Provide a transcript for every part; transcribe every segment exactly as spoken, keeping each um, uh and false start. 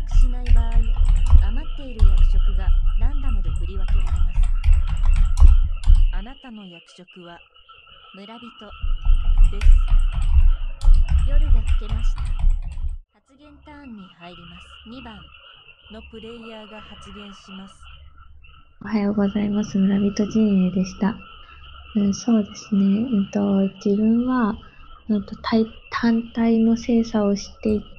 躍しない場合、余っている役職がランダムで振り分けられます。あなたの役職は村人です。夜が更けました。発言ターンに入ります。にばんのプレイヤーが発言します。 おはようございます。村人陣営でした。うん、そうですね。うんと、自分は、うんと、単単体の精査をしていって、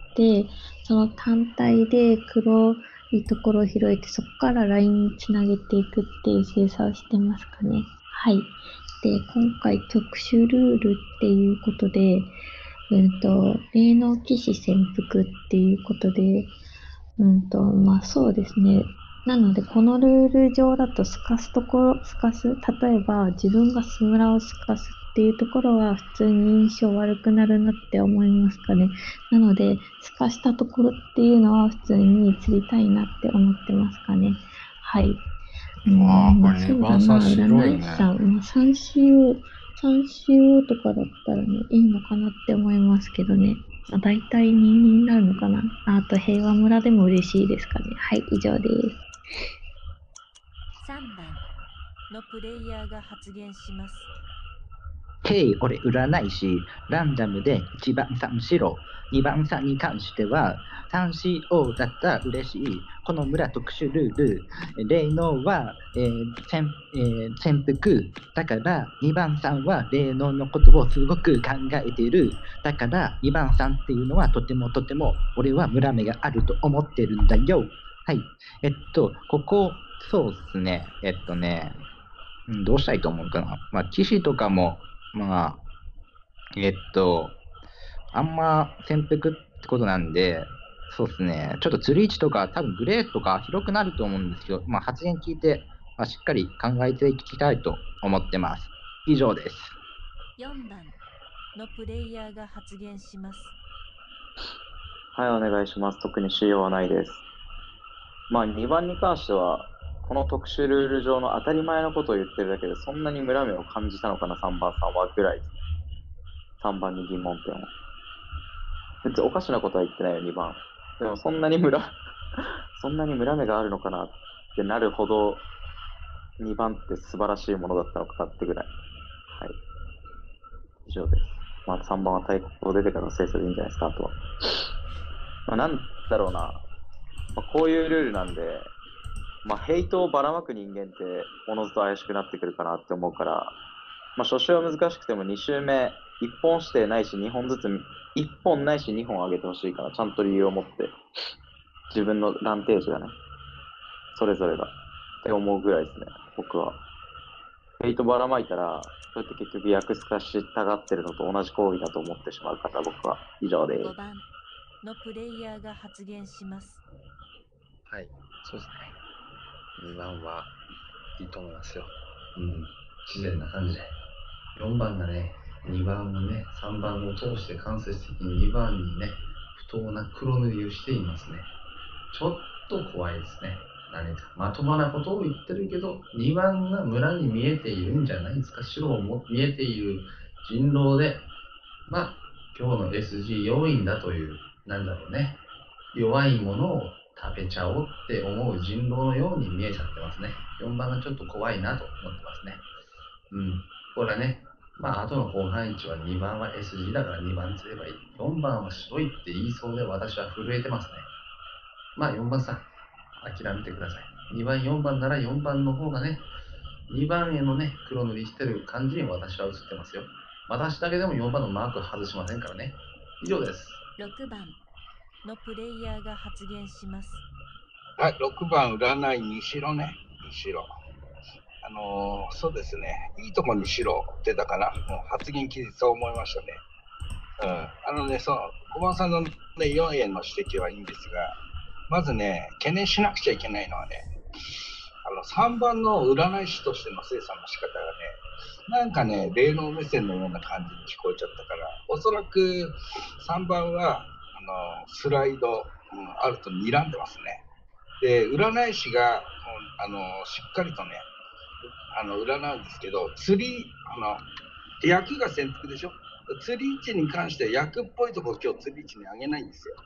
その単体で黒いところを拾えて、そこからラインにつなげていくっていう精査をしてますかね。はい。で、今回特殊ルールっていうことで、うんと、霊能騎士潜伏っていうことで、うんと、まあそうですね。なので、このルール上だと透かすところ、透かす、例えば自分がスムラを透かすっていうところは普通に印象悪くなるなって思いますかね。なので、透かしたところっていうのは普通に釣りたいなって思ってますかね。はい。うああ、 ん、まあこれそうだな、 にばんさん白いね。 占い師さん、まあ、三子を、三子をとかだったらね、いいのかなって思いますけどね。まあ、大体にになるのかな。ああと平和村でも嬉しいですかね。はい、以上です。 さんばんのプレイヤーが発言します。 へい、俺占い師、ランダムでいちばんさん白、にばんさんに関しては、さんしおだったら嬉しい。この村特殊ルール、霊能は、えー潜えー潜伏。だからにばんさんは霊能のことをすごく考えている。だからにばんさんっていうのはとてもとても俺は村目があると思ってるんだよ。はい。えっと、ここ、そうっすね。えっとね、うんどうしたいと思うかな。まあ、騎士とかも、まあ、えっと、あんま潜伏ってことなんで、そうですね、ちょっと釣り位置とか、多分グレーとか広くなると思うんですけど、まあ、発言聞いて、まあ、しっかり考えていきたいと思ってます。以上です。 よんばんのプレイヤーが発言します。 はい、お願いします。特に仕様はないです。まあ、にばんに関しては、この特殊ルール上の当たり前のことを言ってるだけで、そんなに村目を感じたのかな、さんばんさんはぐらいです。さんばんに疑問点を。別におかしなことは言ってないよ、にばん。でも、そんなに村、そんなに村目があるのかなってなるほど、にばんって素晴らしいものだったのかってぐらい。はい。以上です。まあ、さんばんは対抗出てからの精査でいいんじゃないですか、あとは。まあ、なんだろうな。まあ、こういうルールなんで、まあ、ヘイトをばらまく人間って、おのずと怪しくなってくるかなって思うから、まあ、初週は難しくてもに週目、いっぽん指定ないしにほんずつ、いっぽんないしにほん上げてほしいから、ちゃんと理由を持って、自分のランテージがね、それぞれが、って思うぐらいですね、僕は。ヘイトばらまいたら、それって結局役化したがってるのと同じ行為だと思ってしまうから、僕は以上です。 ごばんのプレイヤーが発言します。 はい、そうですね。にばんはいいと思いますよ。うん、自然な感じで。よんばんがね、にばんをね、さんばんを通して間接的ににばんにね、不当な黒塗りをしていますね。ちょっと怖いですね。何かまともなことを言ってるけど、にばんが村に見えているんじゃないですか。白をも見えている人狼で、まあ、今日の エスジー 要因だという、なんだろうね、弱いものを食べちゃおうって思う人狼のように見えちゃってますね。よんばんがちょっと怖いなと思ってますね。うん。これはね、まあ、後の後半位置はにばんは エスジー だからにばんすればいい。よんばんは白いって言いそうで私は震えてますね。まあよんばんさん、諦めてください。にばん、よんばんならよんばんの方がね、にばんへのね、黒塗りしてる感じに私は映ってますよ。私だけでもよんばんのマーク外しませんからね。以上です。 ろくばんのプレイヤーが発言します。 はい、ろくばん占いに白ね。に白。あのー、そうですね。いいとこに白出たかな。もう発言期日そう思いましたね。うん。あのね、その、小判さんのね、よんえんの指摘はいいんですが、まずね、懸念しなくちゃいけないのはね、あの、さんばんの占い師としての精査の仕方がね、なんかね、霊能目線のような感じに聞こえちゃったから、おそらくさんばんは、あの、スライド、うん、あると睨んでますね。で、占い師が、あの、しっかりとね、あの、占うんですけど、釣り、あの、役が潜伏でしょ。釣り位置に関しては役っぽいところを今日釣り位置に上げないんですよ。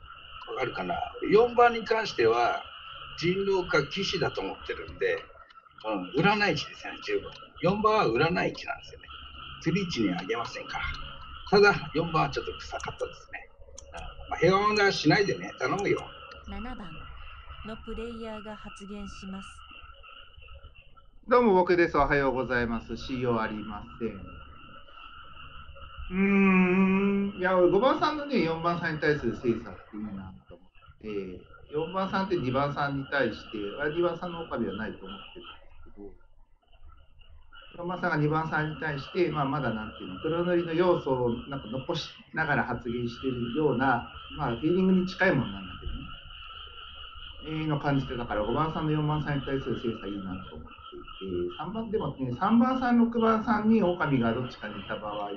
わかるかな。よんばんに関しては人狼か騎士だと思ってるんで、うん、占い師ですよね、十分。よんばんは占い師なんですよね。釣り地にはあげませんから。ただ、よんばんはちょっと臭かったですね。うんまあ、平和なしないでね、頼むよ。 ななばんのプレイヤーが発言します。 どうも僕です。おはようございます。しようありません。うーん、いや、ごばんさんのね、よんばんさんに対する精査っていいなと思って、よんばんさんってにばんさんに対して、にばんさんの狼はないと思ってるんですけど、よんばんさんがにばんさんに対して、まあ、まだなんていうの、黒塗りの要素をなんか残しながら発言しているような、まあ、フィーリングに近いものなんだけどね。えー、の感じて、だからごばんさんのよんばんさんに対する精査いいなと思っていて、さんばんでもね、さんばんさん、ろくばんさんに狼がどっちかにいた場合って、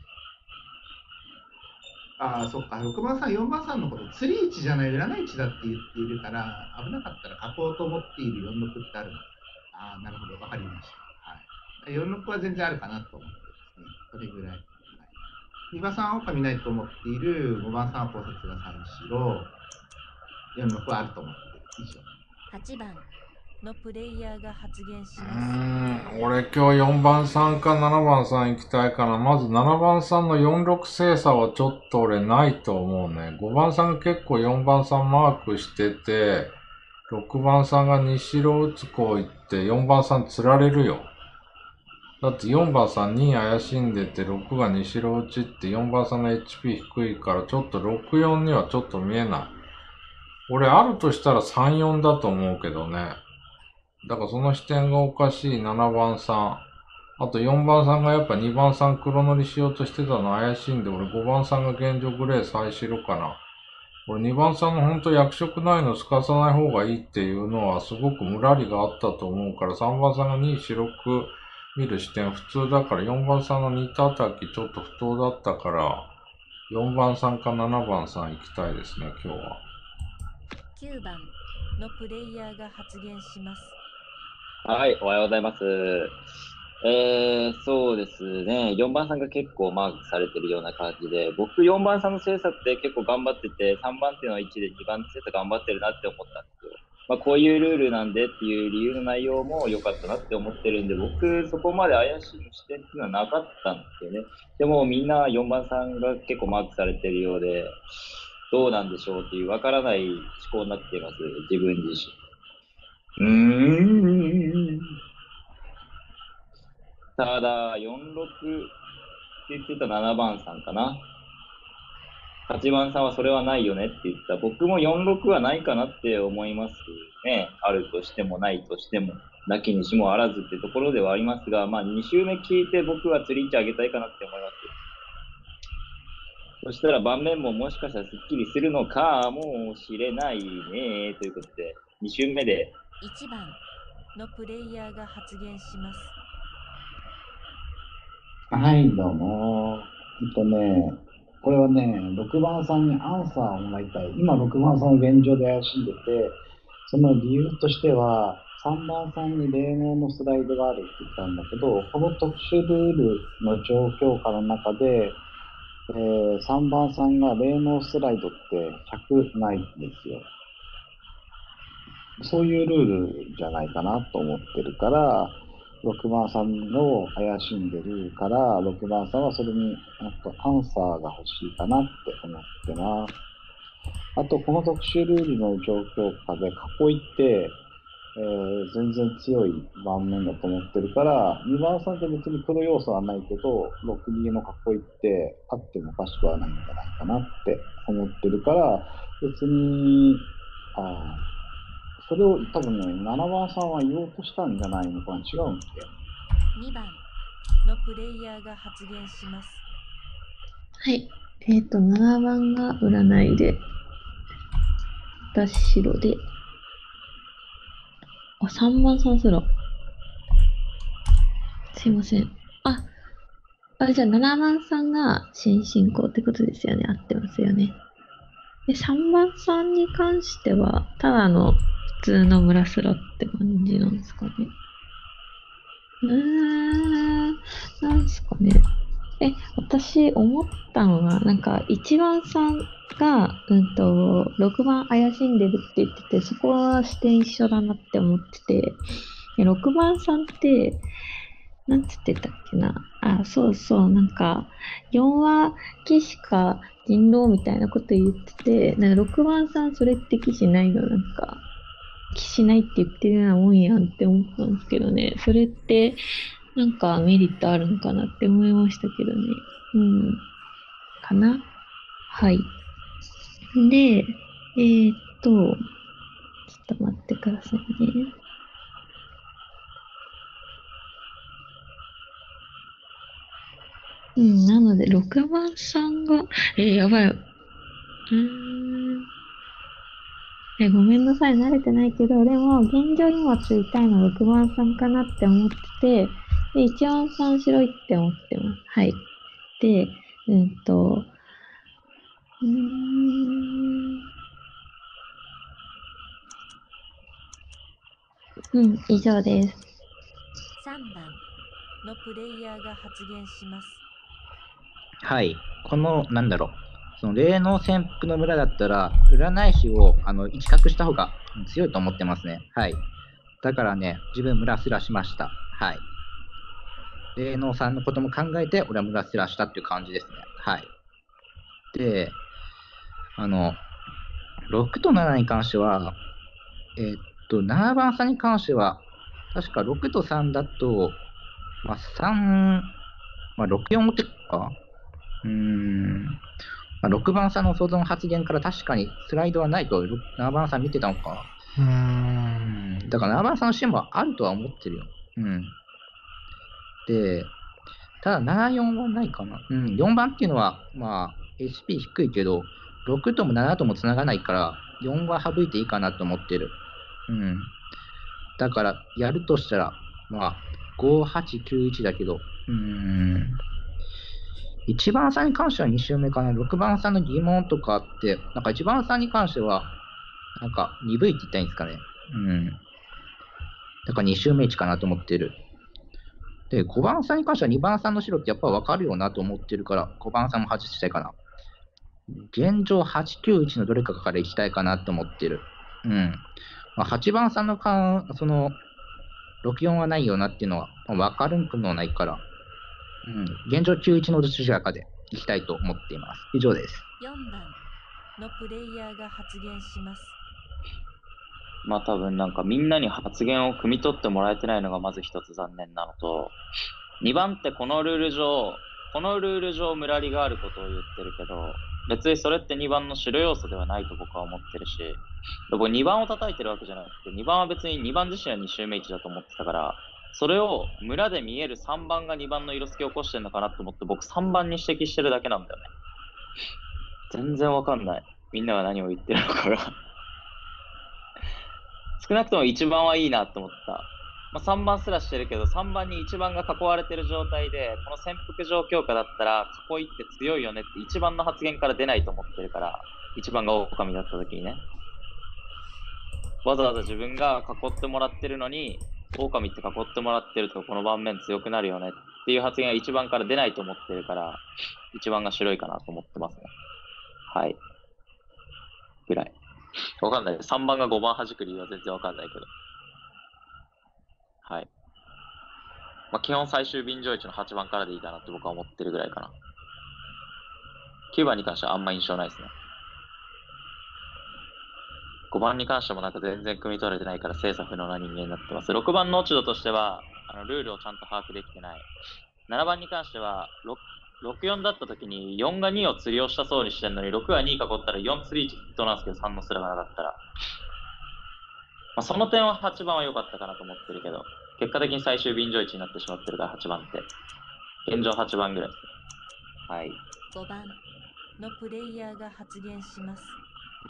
ああ、そっか、ろくばんさん、よんばんさんのこと、釣り位置じゃない、占い位置だって言っているから、危なかったら書こうと思っているよんろくってあるんです。ああ、なるほど、わかりました。はい、よんろくは全然あるかなと思ってですね、それぐらい。はい、にばんさんは狼ないと思っている、ごばんさんは考察がさんしろ、よんろくはあると思っている。以上。 はちばんのプレイヤーが発言しうます。 ーん、俺今日よんばんさんかななばんさん行きたいかな。まずななばんさんのよんろく精査はちょっと俺ないと思うね。ごばんさんが結構よんばんさんマークしてて、ろくばんさんが西ろ打つ子行ってよんばんさん釣られるよ。だってよんばんさんに怪しんでてろくが西ろ打ちってよんばんさんの エイチピー 低いからちょっとろくよんにはちょっと見えない。俺あるとしたらさんよんだと思うけどね。だからその視点がおかしいななばんさん。あとよんばんさんがやっぱにばんさん黒塗りしようとしてたの怪しいんで、俺ごばんさんが現状グレー再白かな。俺にばんさんのほんと役職ないのすかさない方がいいっていうのはすごくムラリがあったと思うから、さんばんさんがに白く見る視点普通だから、よんばんさんのにたたきちょっと不当だったから、よんばんさんかななばんさん行きたいですね、今日は。 きゅうばんのプレイヤーが発言します。 はい、おはようございます。えー、そうですね、よんばんさんが結構マークされてるような感じで、僕よんばんさんの精査って結構頑張ってて、さんばん手のいちでにばん精査頑張ってるなって思ったんですよ。まあ、こういうルールなんでっていう理由の内容も良かったなって思ってるんで、僕そこまで怪しい視点っていうのはなかったんですよね。でもみんなよんばんさんが結構マークされてるようで、どうなんでしょうっていうわからない思考になっています、自分自身。うーん。ただ、よんろくって言ってたななばんさんかな。はちばんさんはそれはないよねって言った。僕もよんろくはないかなって思いますね。あるとしてもないとしても、なきにしもあらずってところではありますが、まあに週目聞いて僕は釣り位置上げたいかなって思います。そしたら盤面ももしかしたらすっきりするのかもしれないねということで、に週目でいちばんのプレイヤーが発言します。 はい、どうも。えっとね、これはね、ろくばんさんにアンサーをもらいたい。今、ろくばんさんを現状で怪しんでて、その理由としては、さんばんさんに霊能のスライドがあるって言ったんだけど、この特殊ルールの状況下の中で、えー、さんばんさんが霊能スライドってひゃくないんですよ。そういうルールじゃないかなと思ってるから、ろくばんさんを怪しんでるから、ろくばんさんはそれにとアンサーが欲しいかなって思ってます。あと、この特殊ルールの状況下で囲いって、えー、全然強い盤面だと思ってるから、にばんさんって別に黒要素はないけど、ろくにの囲いってあってもおかしくはないんじゃないかなって思ってるから、別に、あそれを多分ね、ななばんさんは言おうとしたんじゃないのかな、違うんだよ。 にばんのプレイヤーが発言します。 はい。えっ、ー、と、ななばんが占いで、私白で、あ、さんばんさんすら。すいません。あ、あ、じゃあななばんさんが新進行ってことですよね。合ってますよね。で、さんばんさんに関しては、ただの普通の村スラって感じなんですかね。うーん、なんすかね。 え、私思ったのが、なんかいちばんさんが、うんと、ろくばん怪しんでるって言ってて、そこは視点一緒だなって思ってて、でろくばんさんって、なんつってたっけな。あ、そうそう、なんか、よんわ騎士か人狼みたいなこと言ってて、なんかろくばんさんそれって騎士ないの、なんか、騎士ないって言ってるようなもんやんって思ったんですけどね。それって、なんかメリットあるんかなって思いましたけどね。うん。かなはい。で、えーっと、ちょっと待ってくださいね。うん、なので、ろくばんさんが、えー、やばい。うーん。え、ごめんなさい、慣れてないけど、でも、現状今ついたいのはろくばんさんかなって思ってて、で、いちばんさん白いって思ってます。はい。で、うんと、うーん、うん、以上です。 さんばんのプレイヤーが発言します。 はい。この、なんだろう。その霊能潜伏の村だったら、占い師をあの一角した方が強いと思ってますね。はい。だからね、自分村すらしました。はい。霊能さんのことも考えて、俺は村すらしたっていう感じですね。はい。で、あの、ろくとななに関しては、えーっと、ななばんさんに関しては、確かろくとさんだと、まあ、さん、まあ、ろくよん持ってくかうーん、まあ、ろくばんさんの想像の発言から確かにスライドはないと、ななばんさん見てたのか。 うー。 うんん、だからななばんさんのシーンもあるとは思ってるよ。うん。で、ただななよんはないかな。うん、よんばんっていうのは、まあ、エイチピー 低いけど、ろくともななともつながないから、よんは省いていいかなと思ってる。うん。だから、やるとしたら、まあ、ごはちきゅういちだけど、うーん。いちばんさんに関してはに周目かな。ろくばんさんの疑問とかあって、なんかいちばんさんに関しては、なんか鈍いって言ったらいいんですかね。うん。だからに周目値かなと思ってる。で、ごばんさんに関してはにばんさんの白ってやっぱ分かるよなと思ってるから、ごばんさんも外したいかな。現状はちきゅういちのどれかから行きたいかなと思ってる。うん。まあ、はちばんさんのか、その、ろくよんはないよなっていうのは分かるんくもないから、うん、現状きゅういちのどちらかで行きたいと思っています。以上です。 よんばんのプレイヤーが発言します。 まあ多分なんかみんなに発言を汲み取ってもらえてないのがまず一つ残念なのと、にばんってこのルール上、このルール上ムラリがあることを言ってるけど、別にそれってにばんの白要素ではないと僕は思ってるし、僕にばんを叩いてるわけじゃなくて、にばんは別ににばん自身はに周目値だと思ってたから、それを村で見えるさんばんがにばんの色付けを起こしてるのかなと思って僕さんばんに指摘してるだけなんだよね。全然わかんない。みんなが何を言ってるのかが。少なくともいちばんはいいなと思った。まあ、さんばんすらしてるけど、さんばんにいちばんが囲われてる状態で、この潜伏状況下だったら、囲いって強いよねっていちばんの発言から出ないと思ってるから、いちばんが狼だった時にね。わざわざ自分が囲ってもらってるのに、狼って囲ってもらってるとこの盤面強くなるよねっていう発言がいちばんから出ないと思ってるから、いちばんが白いかなと思ってますね。はい。ぐらい。わかんない。さんばんがごばん弾く理由は全然わかんないけど。はい。まあ、基本最終便乗位置のはちばんからでいいかなって僕は思ってるぐらいかな。きゅうばんに関してはあんま印象ないですね。ごばんに関してもなんか全然汲み取れてないから精査不能な人間になってます。ろくばんの落ち度としては、あのルールをちゃんと把握できてない。ななばんに関しては、ろくよんだった時によんがにを釣りをしたそうにしてるのに、ろくがに囲ったらよん釣りいちヒットなんですけど、さんのスラがなかったら。まあ、その点ははちばんは良かったかなと思ってるけど、結果的に最終便乗位置になってしまってるからはちばんって。現状はちばんぐらいですね。はい。 ごばんのプレイヤーが発言します。 うん、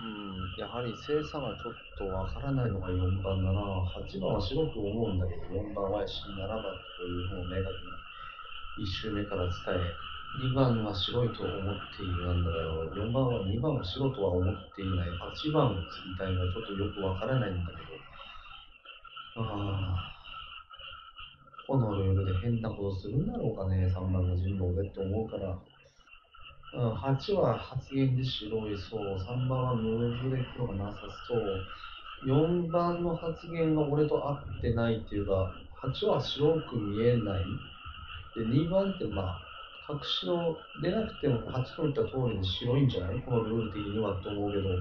やはり精査がちょっとわからないのがよんばんだな。はちばんは白く思うんだけど、よんばんは怪しい、ななばんというのを明確にいち周目から伝え、にばんは白いと思っているなんだよ。よんばんはにばんは白とは思っていない。はちばんを釣りたいのはちょっとよくわからないんだけど。ああ。 このルールで変なことするんだろうかね、さんばんの人狼でって思うから、うん、はちは発言で白いそう、さんばんはムーブで黒がなさそう、よんばんの発言が俺と合ってないっていうか、はちは白く見えない。で、にばんってまあ、白白出なくてもはちと言った通りで白いんじゃないこのルール的にはと思うけど、は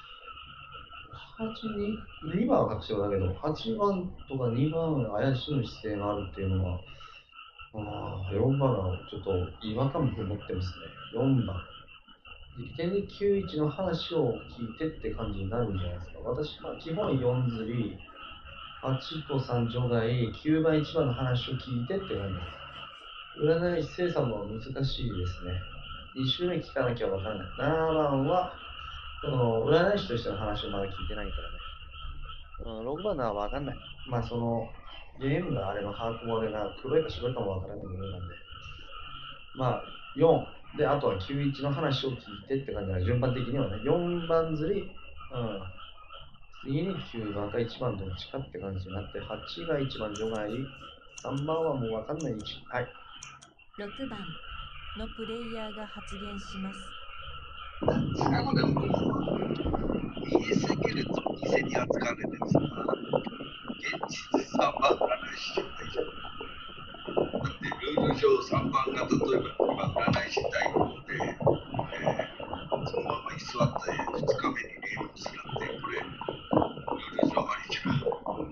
ちに、にばんは白白だけど、はちばんとかにばんは怪しむ姿勢があるっていうのは、ああ、よんばんはちょっと違和感を持ってますね。よんばん。利点できゅういちの話を聞いてって感じになるんじゃないですか。私、まあ、基本よん釣り、はちとさん除外、きゅうばんいちばんの話を聞いてって感じです。占い師精査も難しいですね。に週目聞かなきゃわからない。ななばんは、その占い師としての話をまだ聞いてないからね。うん、ろくばんのはわかんない。まあその、ゲームがあれの把握も俺が黒いか白いかもわからないものなんで。まあ、よん。で、あとはきゅういちの話を聞いてって感じだね。順番的にはね。よんばん釣り、うん。次にきゅうばんかいちばんどっちかって感じになって、はちがいちばん除外、さんばんはもうわかんない位置。はい。 ろくばんのプレイヤーが発言します。 なんですか、これもう。見えすぎると偽に扱われるんですが、現実さんばん占い師じゃないじゃん。だってルール上さんばんが例えば今占い師代行で、えー、そのまま居座ってふつかめに霊能するって、これ、ルール上ありじゃん。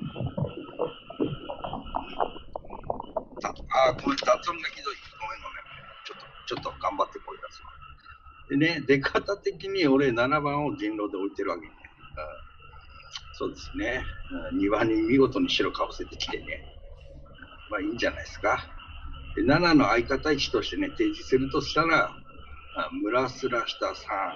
たあー、ごめん、雑音がひどい。ごめんごめん。ちょっと、ちょっと頑張って声出すわ。でね、出方的に俺ななばんを人狼で置いてるわけね。うん、そうですね。うん、にばんに見事に白かぶせてきてね。まあいいんじゃないですか。でななの相方位置としてね、提示するとしたら、村スラ下さん、うん、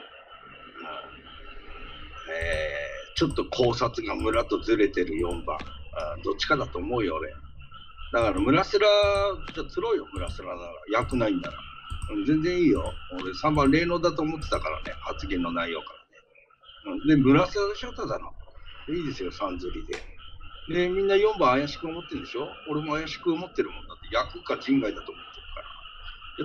えー、ちょっと考察が村とずれてるよんばん、うん、どっちかだと思うよ俺。だから村スラじゃ釣ろうよ、村スラなら。役ないんなら。うん、全然いいよ。俺さんばん霊能だと思ってたからね、発言の内容からね。うん、で、村スラでしょ、ただの。いいですよ、さん釣りで。で、みんなよんばん怪しく思ってるでしょ。俺も怪しく思ってるもんだって、役か人外だと思ってるから。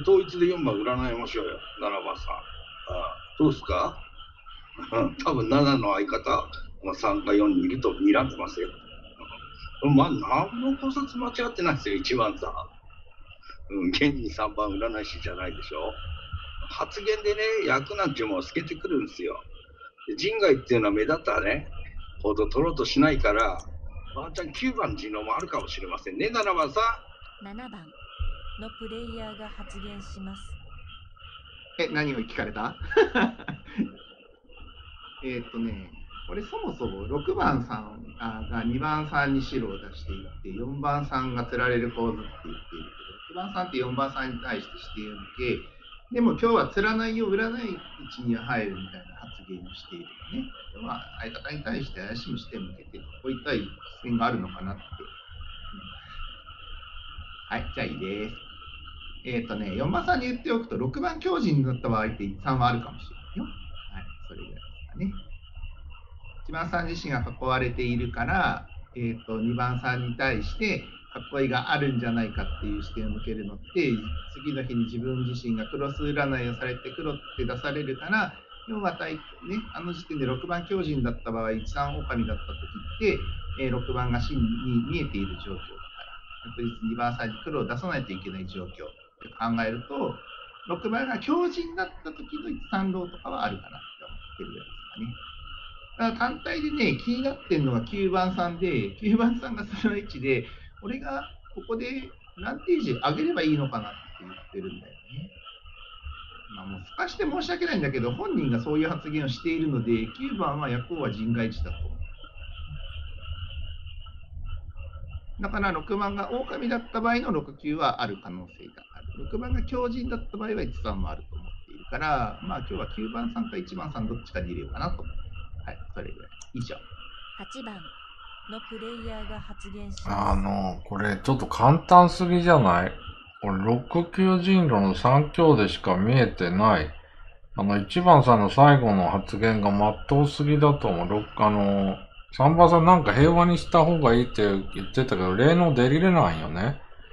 で統一でよんばん占いましょうよ、ななばんさん。ああ、どうですか多分ななの相方、まあ、さんかよんにいると睨んでますよ。まあ、何の考察間違ってないですよ、いちばんさ。うん、現にさんばん占い師じゃないでしょ。発言でね、役なんていうものを透けてくるんですよ。で人外っていうのは目立ったね、行動取ろうとしないから、ワンちゃんきゅうばん人狼もあるかもしれませんね、ななばんさ。 ななばんのプレイヤーが発言します。 え、何を聞かれたえっとね、俺そもそもろくばんさんがにばんさんに白を出していって、よんばんさんが釣られる構図って言っているけど、ろくばんさんってよんばんさんに対してしているので、でも今日は釣らないよ、売らない位置に入るみたいな発言をしているのね。まあ、相方に対して怪しむ視点を向けて、こういった視点があるのかなって。うん、はい、じゃあいいです。えっとね、よんばんさんに言っておくと、ろくばん強靭だった場合ってさんはあるかもしれないよ。はい、それぐらいですかね。いちばんさん自身が囲われているから、えー、とにばんさんに対して囲いがあるんじゃないかっていう視点を向けるのって、次の日に自分自身がクロス占いをされて黒って出されるから、要は対、ね、あの時点でろくばん強靭だった場合、いち、さん狼だった時って、えー、ろくばんが真に見えている状況だから、確実ににばんさんに黒を出さないといけない状況って考えると、ろくばんが強靭だった時のいち、さん狼とかはあるかなって思ってるぐらいですかね。だから単体でね、気になってるのがきゅうばんさんで、きゅうばんさんがその位置で、俺がここでランテージ上げればいいのかなって言ってるんだよね。まあもうすかして申し訳ないんだけど、本人がそういう発言をしているので、きゅうばんは夜行は人外地だと思う。だからろくばんが狼だった場合のろくきゅうはある可能性がある。ろくばんが強靭だった場合はいち、さんもあると思っているから、まあ今日はきゅうばんさんかいちばんさんどっちかに入れようかなと思って。はい、それぐらい。以上。 はちばんのプレイヤーが発言します。 あの、これちょっと簡単すぎじゃない？これろくきゅう人狼のさん強でしか見えてない。あの、いちばんさんの最後の発言がまっとうすぎだと思う。あの、さんばんさんなんか平和にした方がいいって言ってたけど、霊能出れないよね。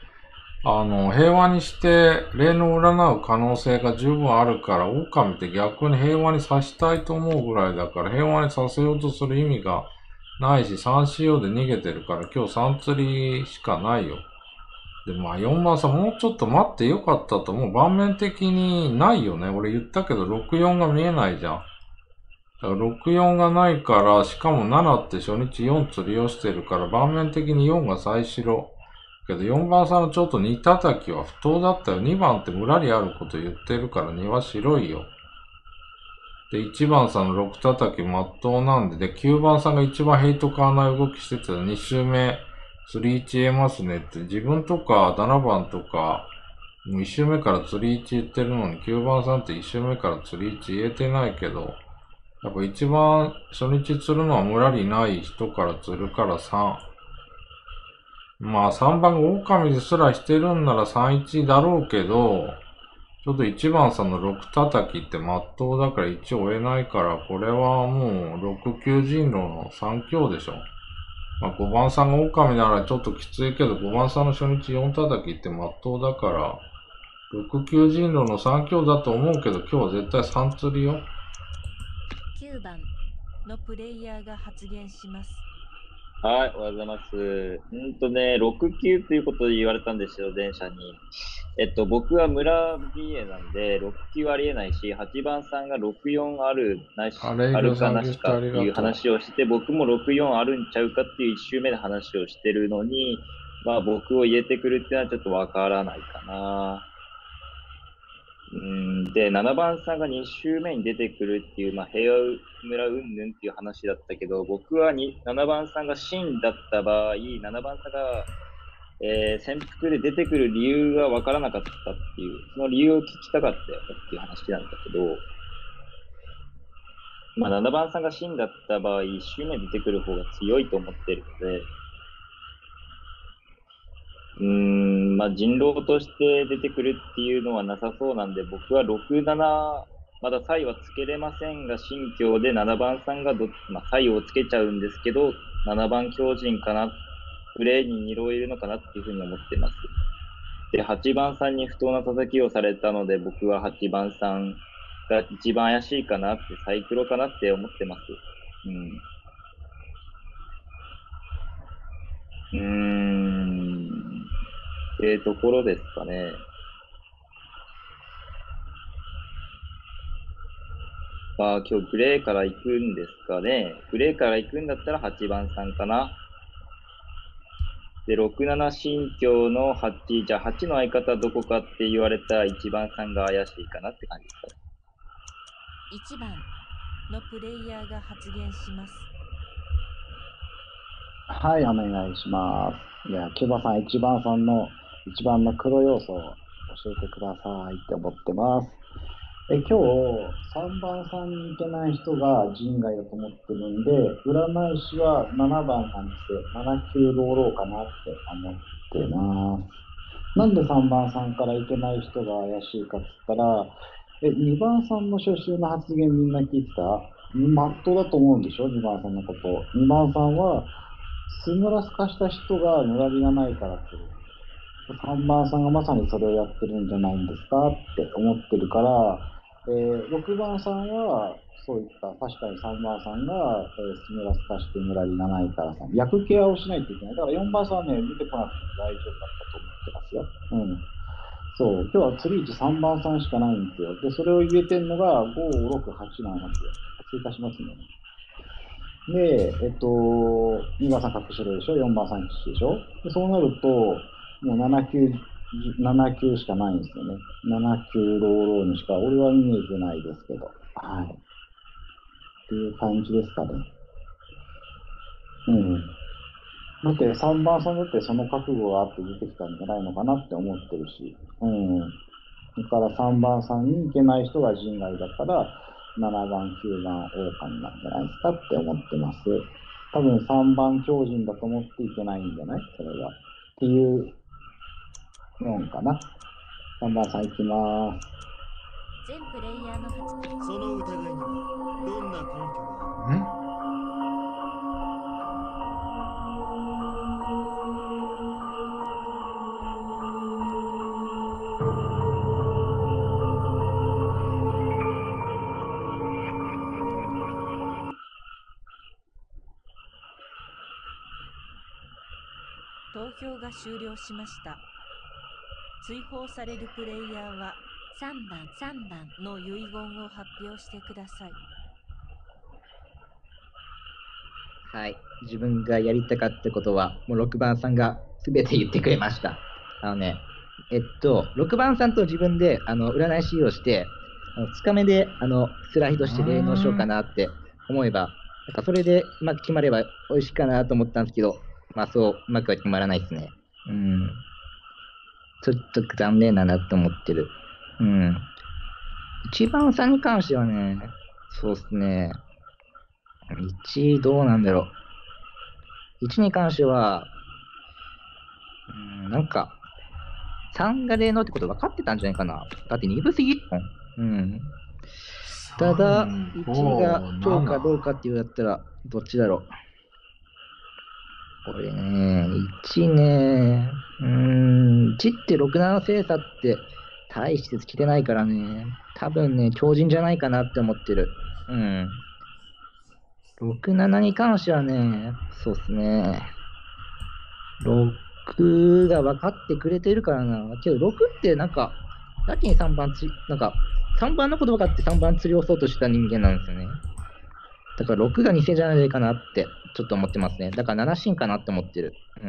あの、平和にして、霊の占う可能性が十分あるから、狼って逆に平和にさしたいと思うぐらいだから、平和にさせようとする意味がないし、さんしようで逃げてるから、今日さん釣りしかないよ。で、まあよんばんさ、もうちょっと待ってよかったと思う。盤面的にないよね。俺言ったけど、ろくよんが見えないじゃん。だからろくよんがないから、しかもななって初日よん釣りをしてるから、盤面的によんが最白。けどよんばんさんのちょっとに叩きは不当だったよ。にばんってむらりあること言ってるからには白いよ。で、いちばんさんのろく叩きまっとうなんで、で、きゅうばんさんが一番ヘイト買わない動きしてたらに周目、釣りいち言えますねって、自分とかななばんとか、もういち周目から釣りいち言ってるのに、きゅうばんさんっていち周目から釣りいち言えてないけど、やっぱ一番初日釣るのはむらりない人から釣るからさん。まあさんばんが狼ですらしてるんならさんいちだろうけど、ちょっといちばんさんのろく叩きってまっとうだからいち追えないから、これはもうろくきゅう人狼のさん強でしょ。まあごばんさんが狼ならちょっときついけど、ごばんさんの初日よん叩きってまっとうだから、ろくきゅう人狼のさん強だと思うけど、今日は絶対さん釣りよ。 きゅうばんのプレイヤーが発言します。 はい、おはようございます。うんとね、ろくきゅうということで言われたんですよ、電車に。えっと、僕は村 ビーエー なんで、ろくきゅうありえないし、はちばんさんがろくよんある、ないし、 あれ、 あるかなさんしかっていう話をして、僕もろくよんあるんちゃうかっていういち周目で話をしてるのに、まあ僕を入れてくるっていうのはちょっとわからないかな。うんで、ななばんさんがに周目に出てくるっていう、まあ、平和村云々っていう話だったけど、僕はにななばんさんが真だった場合、ななばんさんが、えー、潜伏で出てくる理由がわからなかったっていう、その理由を聞きたかったよねっていう話なんだけど、まあ、ななばんさんが真だった場合、いち周目出てくる方が強いと思ってるので、うーん、まあ、人狼として出てくるっていうのはなさそうなんで、僕はろく、なな、まだ差異はつけれませんが、新強でななばんさんがど、まあ、差異をつけちゃうんですけど、ななばん強人かな、プレーにに浪いるのかなっていうふうに思ってます。で、はちばんさんに不当な叩きをされたので、僕ははちばんさんが一番怪しいかなって、サイクロかなって思ってます。うん。うーん。っていうところですかね。まあ、今日グレーから行くんですかね。グレーから行くんだったらはちばんさんかな。で、ろく、なな新教のはち、じゃあはちの相方どこかって言われたいちばんさんが怪しいかなって感じですかね。 いちばんのプレイヤーが発言します。 はい、お願いします。いや、キューバさん、いちばんさんの一番の黒要素を教えてくださいって思ってます。え今日、さんばんさんに行けない人が人外だと思ってるんで、占い師はななばんさんにしてななきゅうローローかなって思ってます。なんでさんばんさんから行けない人が怪しいかっつったら、えにばんさんの初週の発言みんな聞いてた？まっとうだと思うんでしょ、にばんさんのこと。にばんさんは、スムラス化した人がぬらりがないからって。さんばんさんがまさにそれをやってるんじゃないんですかって思ってるから、えー、ろくばんさんはそういった確かにさんばんさんが、えー、スムラス化してぬらりがないからさ、役ケアをしないといけない。だからよんばんさんはね、見てこなくても大丈夫だったと思ってますよ。うん。そう、今日は釣り位置さんばんさんしかないんですよ。で、それを言えてるのがご、ろく、はちなんですよ。追加しますね。で、えっと、にばんさん隠しろでしょ、よんばんさん吉でしょ。でそうなると、もうななきゅう、ななきゅうしかないんですよね。ななきゅうローローにしか、俺は見えてないですけど。はい。っていう感じですかね。うん。だってさんばんさんだってその覚悟があって出てきたんじゃないのかなって思ってるし。うん。だからさんばんさんに行けない人が人外だから、ななばん、きゅうばん、狼なんじゃないですかって思ってます。多分さんばん強人だと思っていけないんじゃないそれは。っていうのかな。さんばんさんいきまーす。 全プレイヤーの発言。 その疑いにはどんな根拠がある？ ん投票が終了しました。追放されるプレイヤーはさんばんさんばんの遺言を発表してください。 はい。自分がやりたかったことは、もうろくばんさんが全て言ってくれました。あのね、えっと、ろくばんさんと自分であの占い師をして、あのつかめであのスライドして霊能しようかなって思えば、なんかそれでうまく決まれば美味しいかなと思ったんですけど、まあそう、うまくは決まらないですね。うん。ちょっと残念だなと思ってる。うん。一番さんに関してはね、そうっすね。いちどうなんだろう。いちに関しては、うん、なんか、さんが霊能ってこと分かってたんじゃないかな。だってにぶすぎうん。ただ、いちが超かどうかっていうだったら、どっちだろう。これね、いちね、うーん、いちってろくなな精査って大してつけてないからね、多分ね、強靭じゃないかなって思ってる。うん。ろくななに関してはね、そうっすね。ろくが分かってくれてるからな。けどろくってなんか、やけにさんばんつ、なんか、さんばんのこと分かってさんばん釣り押そうとした人間なんですよね。だからろくが偽じゃないかなってちょっと思ってますね。だからなな進かなって思ってる。うん。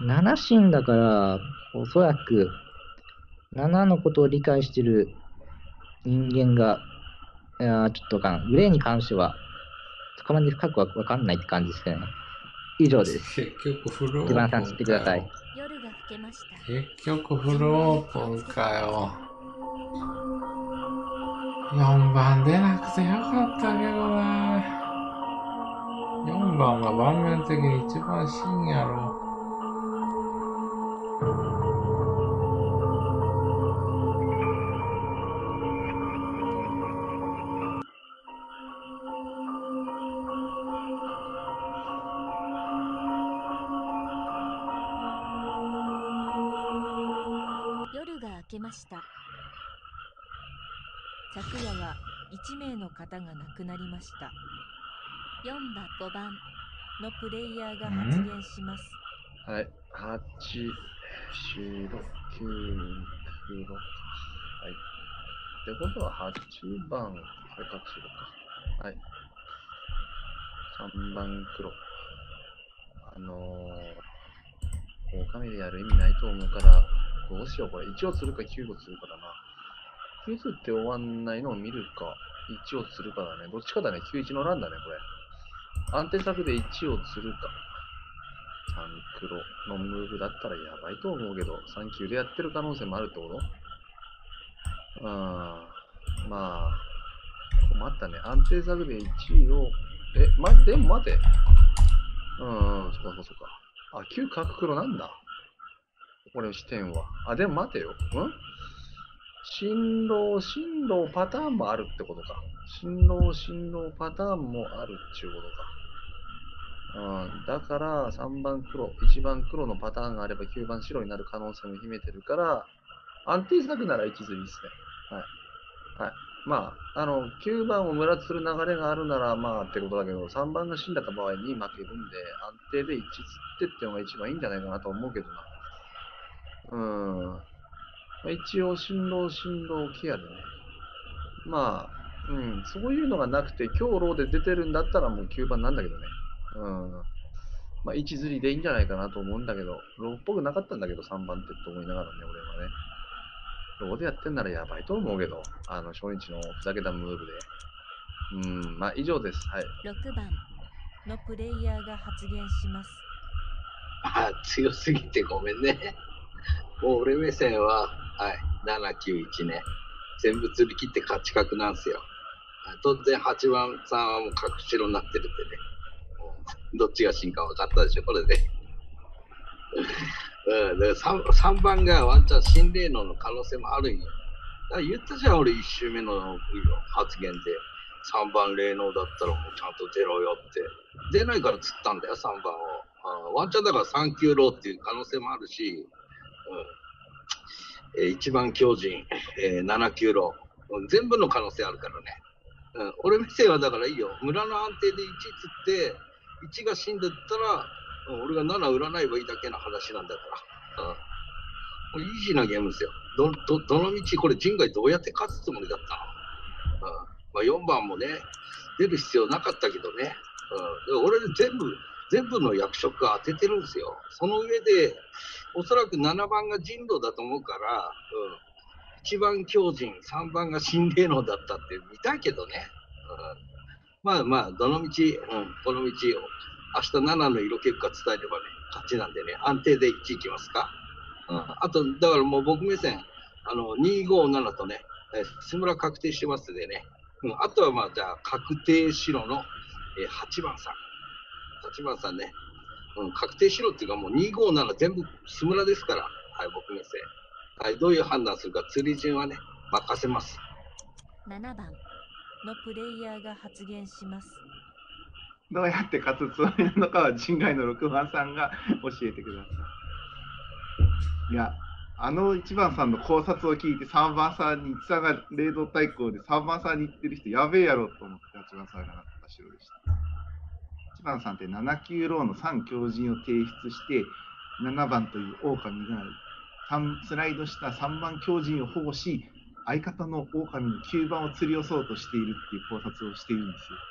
なな進だから、おそらくななのことを理解してる人間が、いやーちょっとわかんない。グレーに関しては、そこまで深くはわかんないって感じですね。以上です。 結局フルオープンかよ。 一番さん知ってください。 夜が更けました。 結局フルオープンかよ。よんばん出なくてよかったけどね。よんばんが盤面的に一番深やろ。 夜が明けました。昨夜はいち名の方が亡くなりました。よんばん、ごばんのプレイヤーが発言します。 はい。はち、しろ、きゅう、ろく。はい。ってことははちばん、これ隠しろか。はい。さんばん黒。あのー、狼でやる意味ないと思うから、どうしようこれ。いちを釣るかきゅうを釣るかだな。きゅう釣って終わんないのを見るか、いちを釣るかだね。どっちかだね。きゅういちの欄だね、これ。安定策でいちを釣るか。さん黒のムーブだったらやばいと思うけど、さんきゅうでやってる可能性もあるってことうん。まあ、困ったね。安定策でいちを、え、ま、でも待て。うん、そっかそっかそっか。あ、きゅう角黒なんだ。これ視点は。あ、でも待てよ。ん新郎、新郎パターンもあるってことか。新郎、新郎パターンもあるっていうことか。うん、だからさんばん黒、いちばん黒のパターンがあればきゅうばん白になる可能性も秘めてるから、安定策ならいち釣りですね。はい。はい。まあ、あの、きゅうばんを村つる流れがあるならまあってことだけど、さんばんが死んだ場合に負けるんで、安定でいち釣ってっていうのが一番いいんじゃないかなと思うけどな。うん。一応、新郎、新郎ケアでね。まあ、うん、そういうのがなくて、今日ローで出てるんだったらもうきゅうばんなんだけどね。うん。まあ、いち釣りでいいんじゃないかなと思うんだけど、ローっぽくなかったんだけど、さんばんってと思いながらね、俺はね。ローでやってんならやばいと思うけど、あの、初日のふざけたムーブで。うん、まあ、以上です。はい。 ろくばんのプレイヤーが発言します。 あ、強すぎてごめんね。もう俺目線は、はい、ななきゅういちね。全部釣り切って勝ち確なんですよ。当然はちばんさんはもう角白になってるんでね。どっちが進か分かったでしょ、これで。うん、で 3, さんばんがワンチャン新霊能の可能性もあるんよ。だから言ったじゃん、俺いち周目の発言で。さんばん霊能だったらもうちゃんと出ろよって。出ないから釣ったんだよ、さんばんを。あワンチャンだからさんきゅうローっていう可能性もあるし、うんえー、いちばん強靭、えー、ななきゅうロー。全部の可能性あるからね。うん、俺目線はだからいいよ。村の安定でいち釣って、いちが死んでったら、 俺がなな売らないばいいだけの話なんだから。うん、これイージーなゲームですよ。ど、ど、どの道これ人外どうやって勝つつもりだったの？うん、まあ、よんばんもね、出る必要なかったけどね。うん、で俺全部、全部の役職当ててるんですよ。その上で、おそらくななばんが人狼だと思うから、うん、いちばん強人、さんばんが心霊能だったって見たいけどね。うん、まあまあ、どの道、うん、この道を、明日ななの色結果伝えればね、勝ちなんでね、安定でいちいきますか。うん、あと、だからもう僕目線、あのにごななとね、スムラ確定してますんでね、うん、あとはまあ、じゃあ、確定白のえはちばんさん。はちばんさんね、うん、確定白っていうか、もうにごなな全部スムラですから、はい、僕目線。はい、どういう判断するか、釣り順はね、任せます。 ななばんのプレイヤーが発言します。 どうやって勝つつもりなのかは人外のろくばんさんが教えてください。いや、あのいちばんさんの考察を聞いてさんばんさんにいちさんが霊道対抗でさんばんさんに行ってる人やべえやろと思ってはちばんさんがなった白でした。いちばんさんってななきゅうローのさん強靭を提出してななばんという狼がスライドしたさんばん強靭を保護し相方の狼のきゅうばんを釣り寄そうとしているっていう考察をしているんですよ。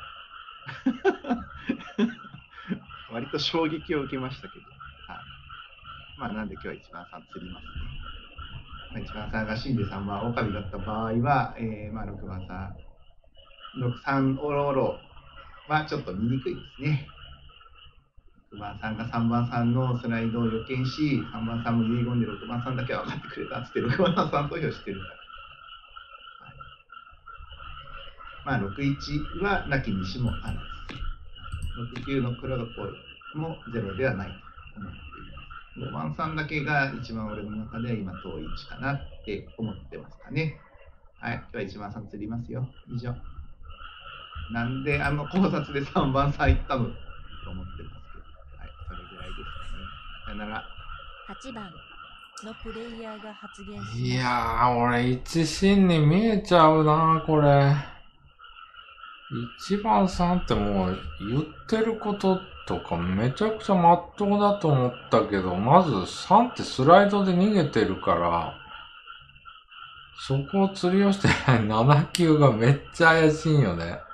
割と衝撃を受けましたけど、はい、まあなんで今日はいちばんさん釣りますね。まあ、いちばんさんが死んでさんばん狼だった場合は、えー、まあろくばんさん、ろくさんオロオロはちょっと見にくいですね。ろくばんさんがさんばんさんのスライドを予見し、さんばんさんも遺言でろくばんさんだけは分かってくれたっつってろくばんさん投票してるから。はい、まあろくいちはなきにしもあらず。ろくきゅうの黒がこうもゼロではないと思っています。ごばんさんだけが一番俺の中で今遠い位置かなって思ってますかね。はい、今日はいちばんさん釣りますよ。以上。なんであの考察でさんばんさん行ったのと思ってますけど。はい、それぐらいですかね。さよなら。 はちばんのプレイヤーが発言します。 いやー、俺一心に見えちゃうな、これ。いちばんさんってもう言ってることとかめちゃくちゃまっとうだと思ったけど、まずさんってスライドで逃げてるから、そこを釣りをしてないななきゅうがめっちゃ怪しいんよね。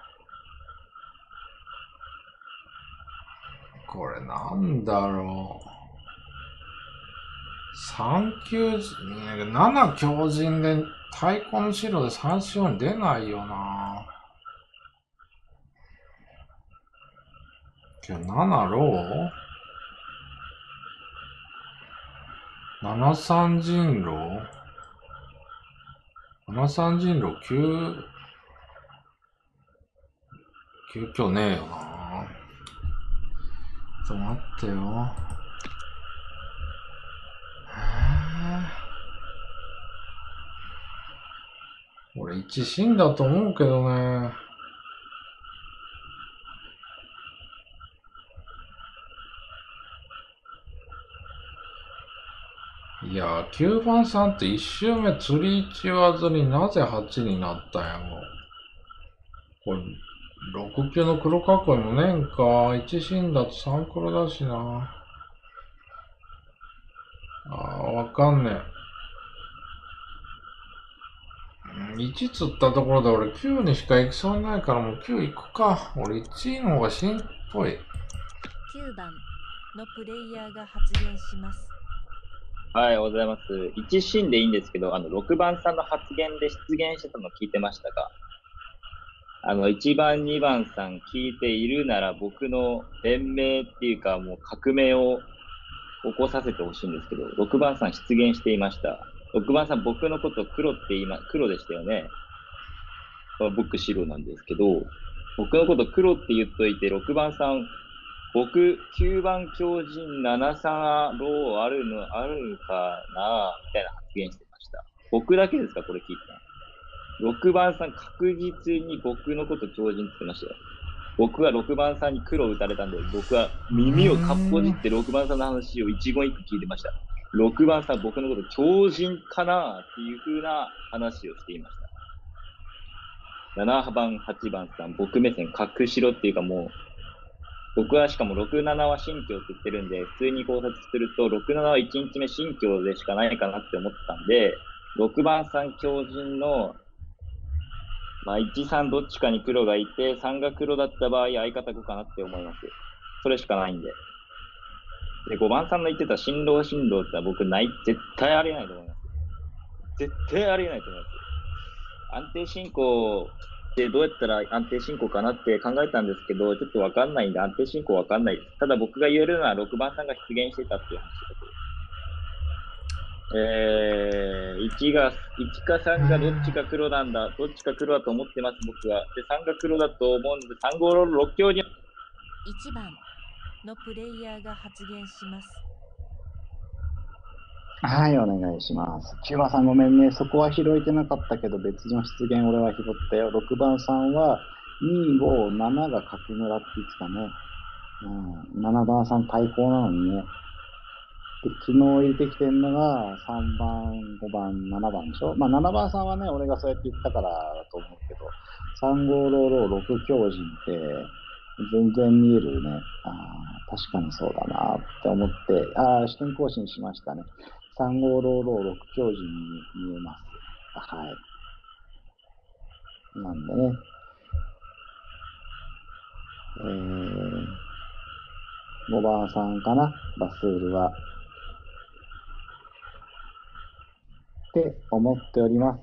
これなんだろう。さん級、なな強靭で太鼓の白でさんしよん出ないよな。今日ななロー ななさん人狼 ななさん人狼きゅう、きゅう今日ねえよな。ちょっと待ってよ。俺一心だと思うけどね。いやー、きゅうばんさんっていち周目釣りいち言わずになぜはちになったんやろ。これ、ろく級の黒囲いもねんか。いち心だとさん黒だしな。あー、わかんねえ。いち釣ったところで俺きゅうにしか行きそうにないからもうきゅう行くか。俺いちの方が芯っぽい。 きゅうばんのプレイヤーが発言します。 はい、おはようございます。いち心でいいんですけど、あのろくばんさんの発言で出現してたの聞いてましたか？あのいちばん、にばんさん聞いているなら僕の弁明っていうかもう革命を起こさせてほしいんですけど、ろくばんさん出現していました。ろくばんさん僕のこと黒って言いま、黒でしたよね。僕白なんですけど、僕のこと黒って言っといて、ろくばんさん、僕きゅうばん強靭ななさんローあるの、あるかなみたいな発言してました。僕だけですかこれ聞いた。ろくばんさん確実に僕のこと強靭って言ってましたよ。僕はろくばんさんに黒打たれたんで、僕は耳をかっぽじってろくばんさんの話を一言一句聞いてました。ろくばんさん僕のこと強靭かなっていう風な話をしていました。ななばん、はちばんさん、僕目線隠しろっていうかもう、 僕はしかもろく、ななは新教って言ってるんで、普通に考察すると、ろく、ななはいちにちめ新教でしかないかなって思ってたんで、ろくばんさん強靭の、まあ、いち、さんどっちかに黒がいて、さんが黒だった場合、相方子かなって思います。それしかないんで。で、ごばんさんの言ってた新郎新郎ってのは僕ない、絶対ありえないと思います。絶対ありえないと思います。安定進行ってどうやったら安定進行かなって考えたんですけど、ちょっとわかんないんで安定進行わかんないです。ただ僕が言えるのはろくばんさんが出現してたっていう話だけです。えー、いちが、いちかさんがどっちか黒なんだ。どっちか黒だと思ってます、僕は。で、さんが黒だと思うので、さんごろろっ強に。いちばんのプレイヤーが発言します。 はい、お願いします。中馬さんごめんね。そこは拾えてなかったけど、別の出現俺は拾ったよ。ろくばんさんはに、ご、ななが角村って言ってたね。うん、ななばんさん対抗なのにね。で、昨日入れてきてるのがさんばん、ごばん、ななばんでしょ。まあななばんさんはね、俺がそうやって言ったからだと思うけど、さんごろろろく強靭って全然見えるね。ああ、確かにそうだなって思って、ああ、視点更新しましたね。さんごろろろく強靭に見えます。はい。なんでね。えー、ごばんさんかな、バスールは。って思っております。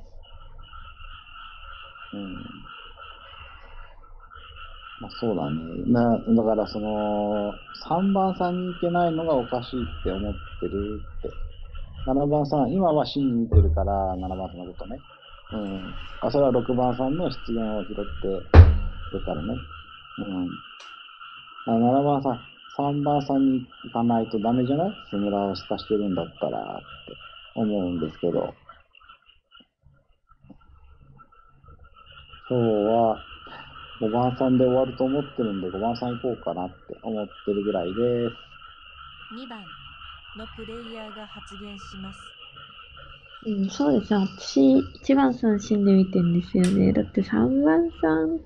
うん。まあ、そうだね。な、だからその、さんばんさんに行けないのがおかしいって思ってるって。ななばんさん、今は真に見てるから、ななばんさんのことね。うん。あ、それはろくばんさんの出現を拾ってるからね。うん。あ、ななばんさん、さんばんさんに行かないとダメじゃない？スムラを透かしてるんだったらって思うんですけど。今日はごばんさんで終わると思ってるんで、ごばんさん行こうかなって思ってるぐらいです。 にばんのプレイヤーが発言します。 うん、そうですね。私、いちばんさん死んでみてんですよね。だってさんばんさんって、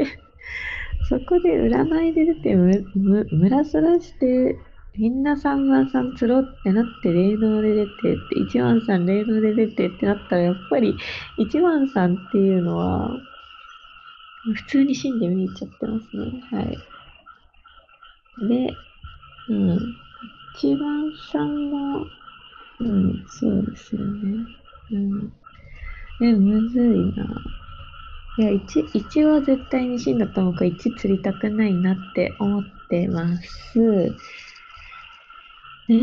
そこで占いで出てむ、む、ムラすらして、みんなさんばんさんつろってなって霊能で出てって、いちばんさん霊能で出てってなったら、やっぱりいちばんさんっていうのは、普通に死んで見えちゃってますね。はい。で、うん。いちばんさんも、うん、そうですよね。うん。え、むずいな。いや、いち、いちは絶対に死んだと思うから、いち釣りたくないなって思ってます。え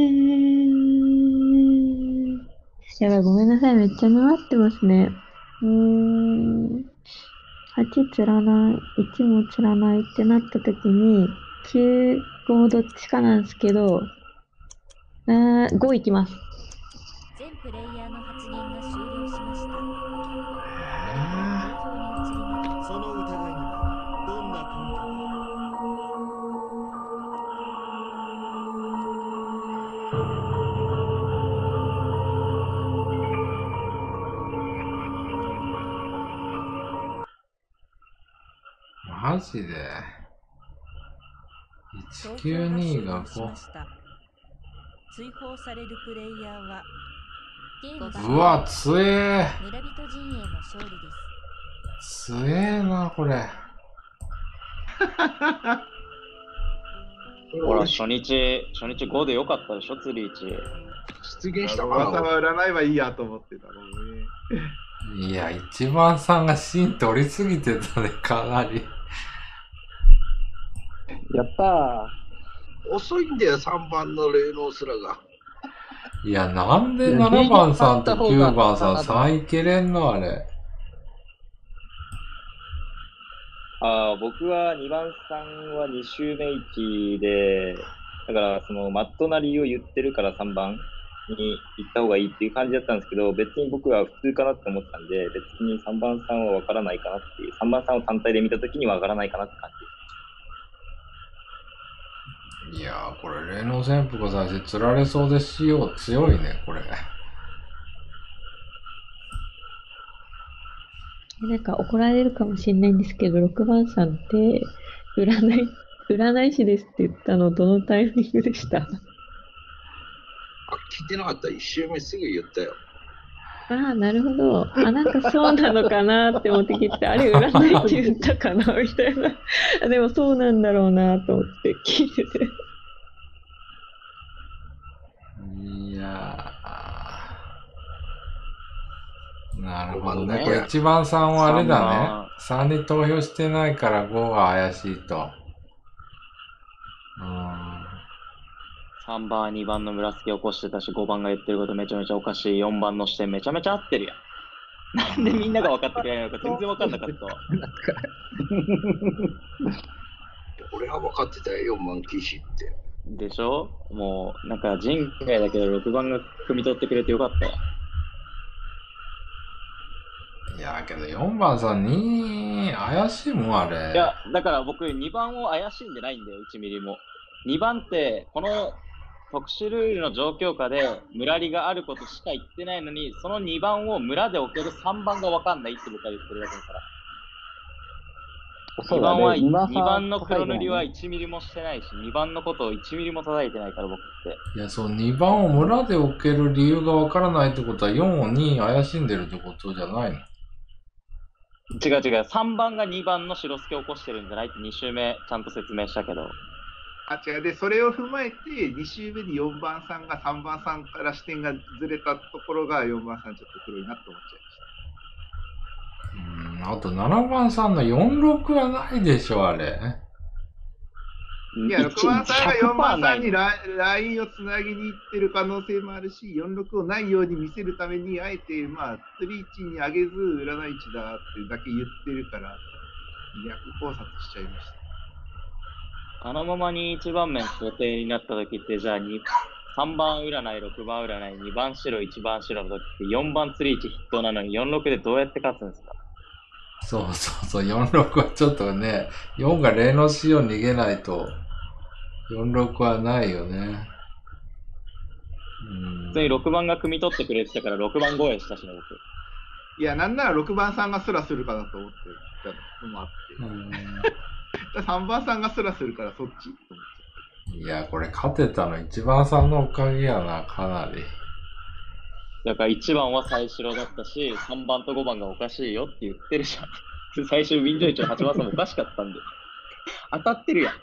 ー。やばい、ごめんなさい。めっちゃ沼ってますね。うーん。はち釣らない、いちも釣らないってなった時に、きゅう、ごもどっちかなんですけど、あー、ごいきます。 全プレイヤーの発言が終了しました。 その疑いにはどんな根拠マジでいちきゅうにがご。 追放されるプレイヤーはうわ、強え村人陣営の勝利です。 強えな、これ。 ほら、初日、初日ごでよかったでしょ、釣りいち。 出現したかな。噂は占いはいいやと思ってたのね。いや、一番さんが芯取りすぎてたね、かなり。 やったー。 遅いんだよ、さんばんの霊能すらが。 いや、なんでななばんさんときゅうばんさん、さんいけれんのあれ。 ああ、僕はにばんさんはに周目いちで、だからそのマットな理由を言ってるからさんばんに行った方がいいっていう感じだったんですけど、別に僕は普通かなって思ってたんで、別にさんばんさんは分からないかなっていう、さんばんさんを単体で見たときには分からないかなって感じ。いやー、これ、霊能潜伏させて釣られそうでしよう、強いね、これ。 なんか怒られるかもしれないんですけど、ろくばんさんって占いっ占い師ですって言ったの、どのタイミングでした？ あ、聞いてなかった。一周目すぐ言ったよ。 ああ、なるほど。あ、なんかそうなのかなって思って聞いて、あれ占いって言ったかなみたいな。あでもそうなんだろうなと思って聞いてて。 いやー、なるほどね。 ねこれ一番さんはあれだね。 さんばんさんに投票してないからごが怪しいと。うーん。 さんばんはにばんの村助起こしてたし、ごばんが言ってることめちゃめちゃおかしい。よんばんの視点めちゃめちゃ合ってるやん。なんでみんなが分かってくれないのか全然分かんなかったわ。 俺は分かってたよ、よんばん騎士って。 でしょ？もう、なんか人外だけどろくばんが汲み取ってくれてよかったわ。 いやけどよんばんさんに怪しいもんあれ。 いや、だから僕にばんを怪しんでないんだよ、いちミリも。にばんって、この特殊ルールの状況下で村りがあることしか言ってないのに、そのにばんを村で置けるさんばんが分かんないって僕は言ってるだけだから。 そう 2番はだね。今にばんの黒塗りは最後にいちミリもしてないし、にばんのことをいちミリも叩いてないから僕って。 いや、そう、にばんを村で置ける理由がわからないってことはよんをに怪しんでるってことじゃないの？ 違う違う、さんばんがにばんの白助を起こしてるんじゃないってに周目ちゃんと説明したけど。 あ、違う。で、それを踏まえて、に周目によんばんさんがさんばんさんから視点がずれたところがよんばんさんちょっと黒いなって思っちゃいました。 うーん、あとななばんさんのよんろくはないでしょ、あれ。 いや、ろくばんさんがよんばんさんにひゃくパーセントないララインをつなぎに行ってる可能性もあるし、よんろくをないように見せるために、あえて、まあ、スリーチに上げず、占い値だってだけ言ってるから、逆考察しちゃいました。 あのままにいちばんめ固定になった時って、じゃあにさんばん占い、ろくばん占い、にばん白、いちばん白の時ってよんばん釣り位置筆頭なのによんろくでどうやって勝つんですか？ そうそうそう、よんろくはちょっとね、よんが例の死を逃げないと、よんろくはないよね。うん。 普通にろくばんが汲み取ってくれてたからろくばん超えしたしね、僕。 いや、なんならろくばんさんがスラするかなと思ってたのもあって、さんばんさんがスラするからそっちと思っちゃっいや、これ勝てたのいちばんさんのおかげやな、かなり。 だからいちばんは最白だったし、さんばんとごばんがおかしいよって言ってるじゃん。最終、ウィンジョイチのはちばんさんもおかしかったんで。当たってるやん。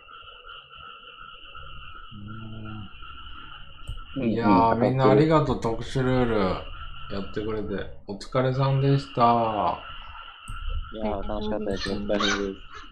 いやー、みんなありがとう、特殊ルールやってくれて。お疲れさんでした。 いやー、楽しかったです。お疲れ様です。